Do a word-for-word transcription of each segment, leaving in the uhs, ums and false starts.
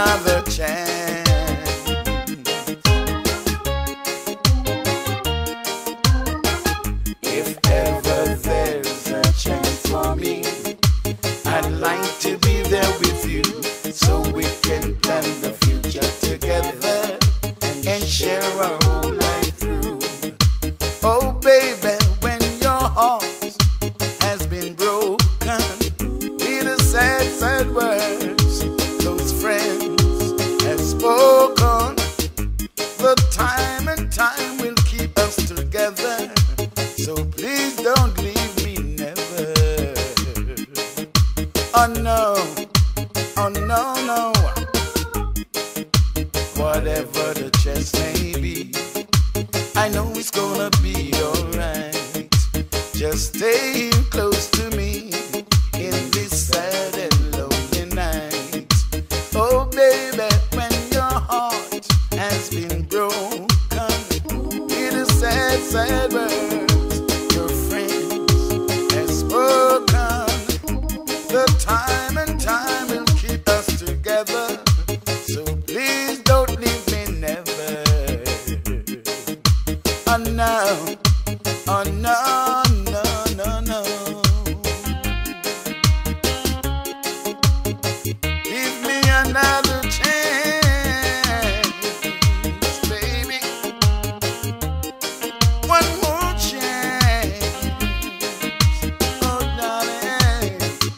another chance. If ever there's a chance for me, I'd like to be there with you, so we can plan the future together and share our whole life through. Oh baby, when your heart has been broken, be the sad, sad words those friends have spoken. The time and time will keep us together, so please don't leave me never. Oh no, oh no, no. Whatever the chance may be, I know it's gonna be alright. Just stay close to me in this sad and lonely night. Oh baby, when your heart has been broken, it is sad, sad words your friends have spoken. The time and time will keep us together, so please don't leave me never. Oh no, oh no, no, no, no. Give me another chance, baby. One more chance, oh darling.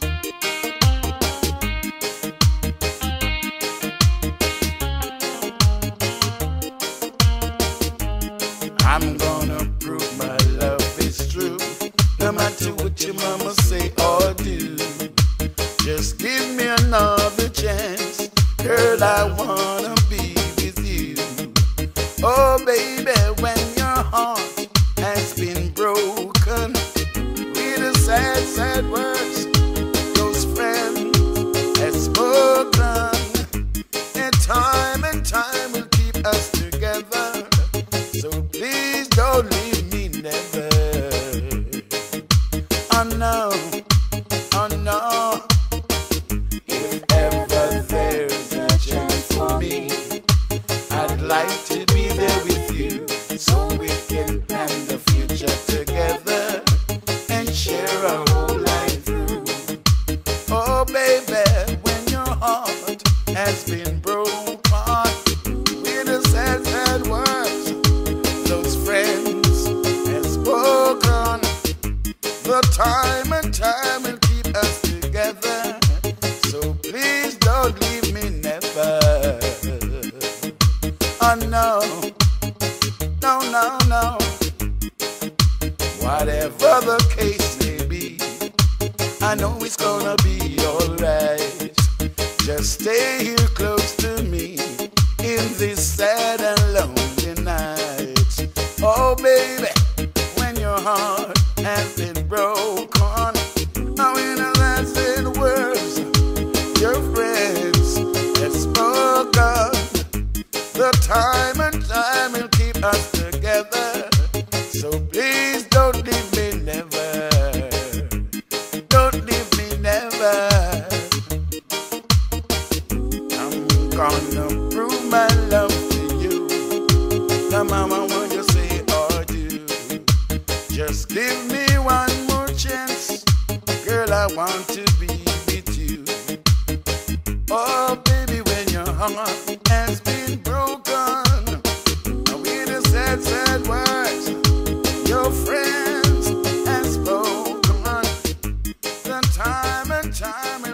I'm gonna prove my love is true, no matter what your mama say or do. Just give me another chance, girl, I wanna be with you. Oh baby, when your heart has been broken, with the sad, sad words those friends have spoken, and time and time will keep us together, so please don't leave me never. Oh no, oh no. If ever there's a chance for me, I'd like to be there with you, so we can plan the future together and share our whole life through. Oh baby, when your heart has been broken, with the sad, sad words those friends have spoken, the time and time will keep us together, so please don't leave me never. Oh no, no, no, no. Whatever the case may be, I know it's gonna be alright. Just stay here close to me in this sad and lonely night. Oh baby, when your heart has been broken, oh in the last said words your friends have spoken, the time and time will keep us together, so please don't leave me never. Don't leave me never. I'm gonna prove my love to you, no matter what you say or do. Just give me one more chance, girl, I want to be with you. Oh baby, when your heart has been broken, with the sad, sad words your friends have spoken, the time and time